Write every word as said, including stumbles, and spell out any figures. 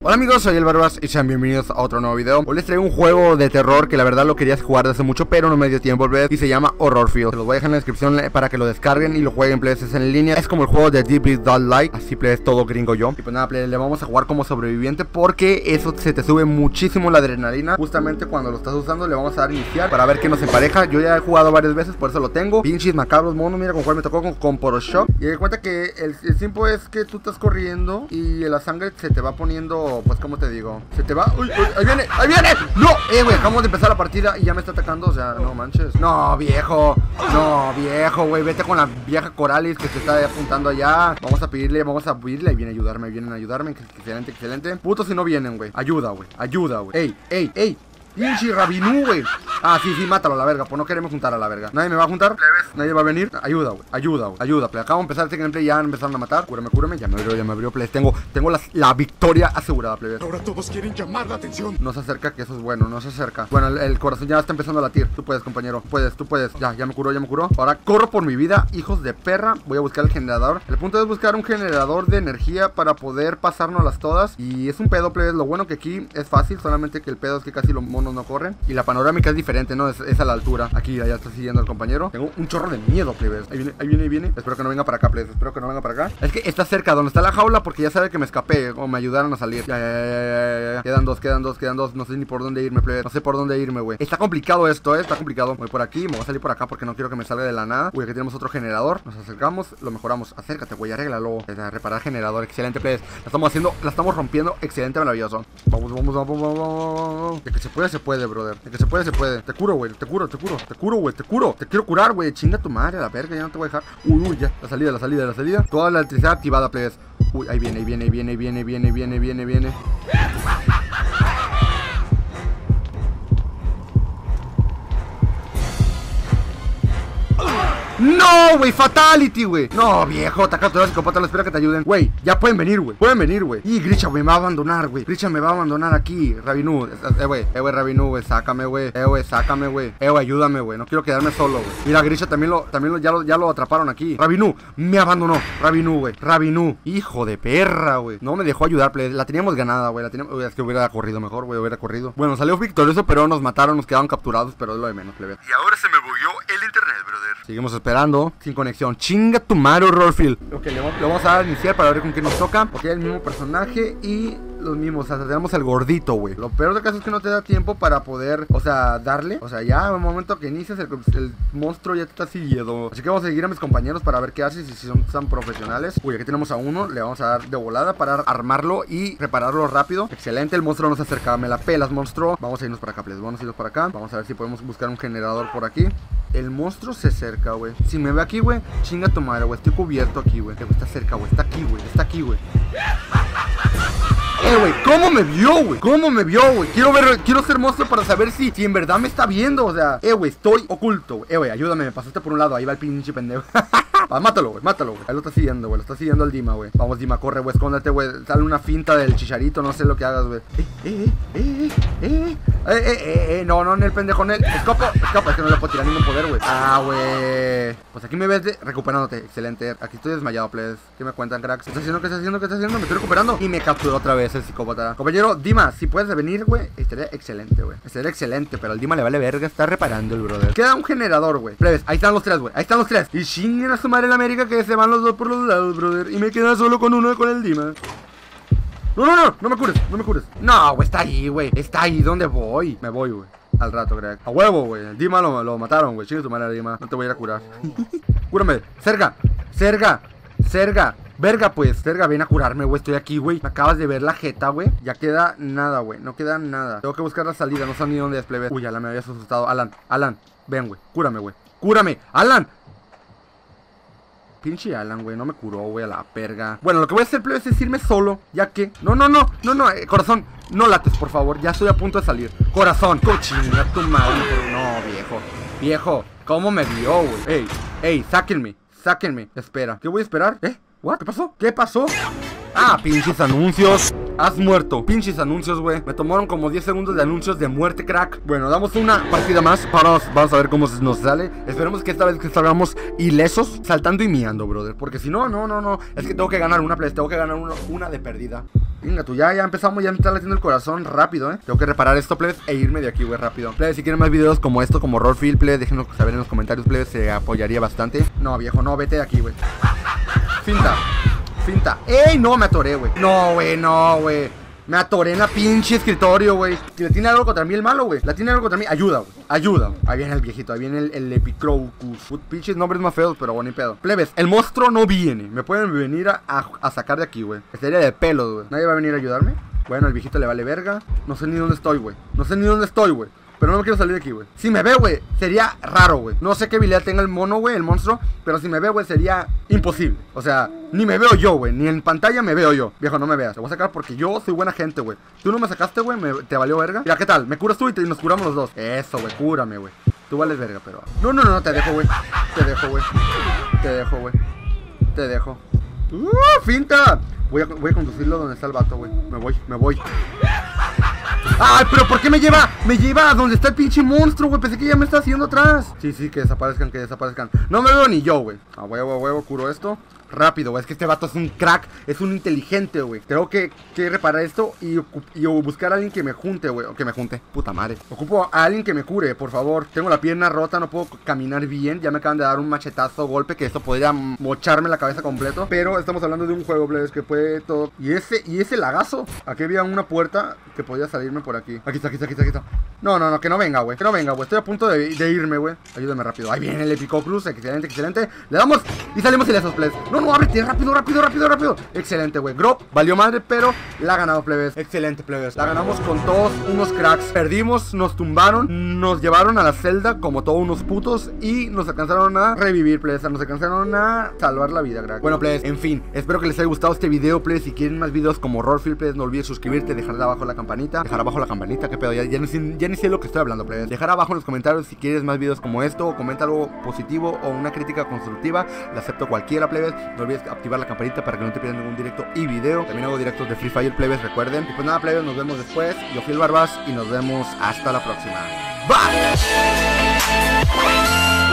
Hola amigos, soy el Barbas y sean bienvenidos a otro nuevo video. Hoy les traigo un juego de terror que la verdad lo quería jugar desde hace mucho, pero no me dio tiempo, ¿ves? Y se llama Horror Field. Se los voy a dejar en la descripción para que lo descarguen y lo jueguen, please. Es en línea, es como el juego de Deeply Dull Light. Así, please, todo gringo yo. Y pues nada, please, le vamos a jugar como sobreviviente porque eso se te sube muchísimo la adrenalina. Justamente cuando lo estás usando le vamos a dar iniciar para ver qué nos empareja. Yo ya he jugado varias veces, por eso lo tengo. Pinches macabros monos, mira con cuál me tocó con, con Poroshock. Y de cuenta que el, el simple es que tú estás corriendo y la sangre se te va poniendo, pues como te digo, se te va. Uy, uy, ahí viene, ahí viene. No, eh, güey, acabamos de empezar la partida y ya me está atacando. O sea, no manches. No, viejo. No, viejo, güey. Vete con la vieja Coralis que se está apuntando allá. Vamos a pedirle, vamos a pedirle. Ahí viene a ayudarme, vienen a ayudarme. Excelente, excelente. Putos si no vienen, güey. Ayuda, güey. Ayuda, güey. Ey, ey, ey. Pinche Rabinú, güey. Ah, sí, sí, mátalo a la verga. Pues no queremos juntar a la verga. Nadie me va a juntar. Nadie va a venir. Ayuda, güey. Ayuda, güey. Ayuda, play. Acabo de empezar este gameplay. Ya empezaron a matar. Cúrame, cúrame. Ya me abrió, ya me abrió, play. Tengo, tengo la, la victoria asegurada, play. Ahora todos quieren llamar la atención. No se acerca, que eso es bueno. No se acerca. Bueno, el, el corazón ya está empezando a latir. Tú puedes, compañero. Puedes, tú puedes. Ya, ya me curó, ya me curó. Ahora corro por mi vida, hijos de perra. Voy a buscar el generador. El punto es buscar un generador de energía para poder pasárnoslas todas. Y es un pedo, play. Lo bueno que aquí es fácil. Solamente que el pedo es que casi los monos no corren. Y la panorámica es diferente, ¿no? Es, es a la altura. Aquí ya está siguiendo el compañero. Tengo un chorro de miedo, plebes. Ahí viene, ahí viene, ahí viene. Espero que no venga para acá, plebes. Espero que no venga para acá. Es que está cerca donde está la jaula porque ya sabe que me escapé o me ayudaron a salir. Ya, ya, ya, ya, ya. Quedan dos, quedan dos, quedan dos. No sé ni por dónde irme, plebes. No sé por dónde irme, güey. Está complicado esto, ¿eh? Está complicado. Voy por aquí, me voy a salir por acá porque no quiero que me salga de la nada. Uy, aquí tenemos otro generador. Nos acercamos, lo mejoramos. Acércate, güey, arréglalo. Reparar generador. Excelente, plebes. La estamos haciendo, la estamos rompiendo. Excelente, maravilloso. Vamos, vamos, vamos, vamos, vamos. De que se puede, se puede, brother. De que se puede, se puede. Te curo, güey, te curo, te curo, te curo, güey, te curo. Te quiero curar, güey. Chinga tu madre, a la verga, ya no te voy a dejar. Uy, uy, ya. La salida, la salida, la salida. Toda la electricidad activada, plebes. Uy, ahí viene, ahí viene, ahí viene, ahí viene, viene, viene, viene, viene. No, güey, fatality, güey. No, viejo, ataca a todos los psicópatas, no espera que te ayuden. Güey, ya pueden venir, güey. Pueden venir, güey. Y Grisha, güey, me va a abandonar, güey. Grisha me va a abandonar aquí. Rabinú, eh, güey, eh, güey, Rabinú, güey, sácame, güey. Eh, güey, sácame, güey. Eh, güey, ayúdame, güey. No quiero quedarme solo, güey. Mira, Grisha también lo, también lo, ya lo, ya lo atraparon aquí. Rabinú, me abandonó. Rabinú, güey. Rabinú, hijo de perra, güey. No me dejó ayudar, play. La teníamos ganada, güey. La teníamos, uy, es que hubiera corrido mejor, güey, hubiera corrido. Bueno, salió victorioso, pero nos mataron, nos quedaron capturados, pero es lo de menos, plebe. Y ahora se me bugueó el internet, brother. Seguimos esperando, sin conexión. Chinga tu madre, Horror Field. Ok, le, le vamos a dar a iniciar para ver con quién nos toca. Ok, el mismo personaje y los mismos. O sea, tenemos el gordito, güey. Lo peor del caso es que no te da tiempo para poder, o sea, darle. O sea, ya en el momento que inicias, el, el monstruo ya te está siguiendo. Así que vamos a seguir a mis compañeros para ver qué haces y si son tan profesionales. Uy, aquí tenemos a uno. Le vamos a dar de volada para armarlo y repararlo rápido. Excelente, el monstruo nos acerca. Me la pelas, monstruo. Vamos a irnos para acá, please. Vamos a irnos para acá. Vamos a ver si podemos buscar un generador por aquí. El monstruo se acerca, güey. Si me ve aquí, güey, chinga tu madre, güey. Estoy cubierto aquí, güey. Está cerca, güey. Está aquí, güey. Está aquí, güey. Eh, güey, ¿cómo me vio, güey? ¿Cómo me vio, güey? Quiero ver, quiero ser monstruo para saber si, si en verdad me está viendo, o sea. Eh, güey, estoy oculto, güey. Eh, güey, ayúdame, me pasaste por un lado. Ahí va el pinche pendejo. Ah, mátalo, güey, mátalo, güey. Ahí lo está siguiendo, güey. Lo está siguiendo el Dima, güey. Vamos, Dima, corre, güey. Escóndete, güey. Sale una finta del chicharito. No sé lo que hagas, güey. Eh, eh, eh, eh, eh. Eh, eh, eh, eh. No, no, en el pendejo, en el. Escapo, escapa. Es que no le puedo tirar ningún poder, güey. Ah, güey. Pues aquí me ves de recuperándote. Excelente. Aquí estoy desmayado, please. ¿Qué me cuentan, cracks? ¿Qué estás haciendo? ¿Qué estás haciendo? ¿Qué estás haciendo? Me estoy recuperando. Y me capturó otra vez el psicópata. Compañero, Dima, si puedes venir, güey. Estaría excelente, güey. Estaría excelente. Pero al Dima le vale verga. Está reparando el brother. Queda un generador, güey. Plebes, ahí están los tres, güey. Ahí están los tres. Y chinguen a su madre en América que se van los dos por los lados, brother. Y me queda solo con uno con el Dima. No, no, no, no me cures, no me cures. No, güey, está ahí, güey. Está ahí, ¿dónde voy? Me voy, güey. Al rato, crack. A huevo, güey. El Dima lo, lo mataron, güey. Chingue tu madre, Dima. No te voy a ir a curar. Cúrame. Cerga. Cerga. Cerga. Verga, pues. Cerga, ven a curarme, güey. Estoy aquí, güey. Me acabas de ver la jeta, güey. Ya queda nada, güey. No queda nada. Tengo que buscar la salida. No sé ni dónde es, plebe. Uy, Alan, me habías asustado. Alan, Alan. Ven, güey. Cúrame, güey. Cúrame. Alan. Pinche Alan, güey, no me curó, güey, a la perga. Bueno, lo que voy a hacer, plebe, es irme solo. Ya que, no, no, no, no, no, eh, corazón, no lates, por favor, ya estoy a punto de salir. Corazón, cochina, tu madre. No, viejo, viejo, ¿cómo me vio, güey? Ey, ey, sáquenme, sáquenme. Espera, ¿qué voy a esperar? ¿Eh? ¿What? ¿Qué pasó? ¿Qué pasó? Ah, pinches anuncios. Has muerto. Pinches anuncios, güey. Me tomaron como diez segundos de anuncios de muerte, crack. Bueno, damos una partida más. Vamos, vamos a ver cómo nos sale. Esperemos que esta vez que salgamos ilesos, saltando y miando, brother. Porque si no, no, no, no. Es que tengo que ganar una, play. Tengo que ganar una, una de perdida. Venga, tú ya, ya empezamos, ya me está latiendo el corazón rápido, eh. Tengo que reparar esto, plebes, e irme de aquí, güey, rápido. Plebes, si quieren más videos como esto, como Rolefield, plebes, déjenos saber en los comentarios, plebes, se apoyaría bastante. No, viejo, no, vete de aquí, güey. Finta, finta. ¡Ey! No, me atoré, güey. No, güey, no, güey. Me atoré en la pinche escritorio, güey. Si le tiene algo contra mí el malo, güey. La tiene algo contra mí. Ayuda, güey. Ayuda. Ahí viene el viejito. Ahí viene el, el Epicrocus. Pinches nombres más feos, pero bueno, ni pedo. Plebes, el monstruo no viene. Me pueden venir a, a, a sacar de aquí, güey. Estaría de pelos, güey. Nadie va a venir a ayudarme. Bueno, el viejito le vale verga. No sé ni dónde estoy, güey. No sé ni dónde estoy, güey. Pero no me quiero salir de aquí, güey. Si me ve, güey, sería raro, güey. No sé qué habilidad tenga el mono, güey, el monstruo. Pero si me ve, güey, sería imposible. O sea, ni me veo yo, güey. Ni en pantalla me veo yo. Viejo, no me veas. Te voy a sacar porque yo soy buena gente, güey. Tú no me sacaste, güey. Te valió verga. Mira, ¿qué tal? Me curas tú y, te, y nos curamos los dos. Eso, güey. Cúrame, güey. Tú vales verga, pero... No, no, no, no. Te dejo, güey. Te dejo, güey. Te dejo, güey. Te dejo. ¡Uh, finta! Voy a, voy a conducirlo donde está el vato, güey. Me voy, me voy. ¡Ay, pero por qué me lleva! Me lleva a donde está el pinche monstruo, güey. Pensé que ya me está haciendo atrás. Sí, sí, que desaparezcan, que desaparezcan. No me veo ni yo, güey. A huevo, a huevo, curo esto. Rápido, güey. Es que este vato es un crack. Es un inteligente, güey. Tengo que, que reparar esto y, y buscar a alguien que me junte, güey. O que me junte. Puta madre. Ocupo a alguien que me cure, por favor. Tengo la pierna rota, no puedo caminar bien. Ya me acaban de dar un machetazo, golpe, que esto podría mocharme la cabeza completo. Pero estamos hablando de un juego, plebes, que puede todo. Y ese, y ese lagazo. Aquí había una puerta que podía salirme por aquí. Aquí está, aquí está, aquí está, aquí está. No, no, no, que no venga, güey. Que no venga, güey. Estoy a punto de, de irme, güey. Ayúdame rápido. Ahí viene el Epicrocus. Excelente, excelente. Le damos y salimos ilesos, plebes. No, no, ábrete, rápido, rápido, rápido, rápido. Excelente, güey. Grop valió madre, pero la ha ganado, plebes. Excelente, plebes. La ganamos con todos unos cracks. Perdimos, nos tumbaron, nos llevaron a la celda como todos unos putos y nos alcanzaron a revivir, plebes. Nos alcanzaron a salvar la vida, crack. Bueno, plebes, en fin, espero que les haya gustado este video, plebes. Si quieren más videos como Rolefield, plebes, no olvides suscribirte, dejar abajo la campanita. Dejar abajo la campanita, qué pedo, ya, ya, no sé, ya ni sé lo que estoy hablando, plebes. Dejar abajo en los comentarios si quieres más videos como esto, o comenta algo positivo o una crítica constructiva. La acepto cualquiera, plebes. No olvides activar la campanita para que no te pierdas ningún directo y video. También hago directos de Free Fire, plebes, recuerden. Y pues nada, plebes, nos vemos después. Yo fui el Barbas y nos vemos hasta la próxima. Bye.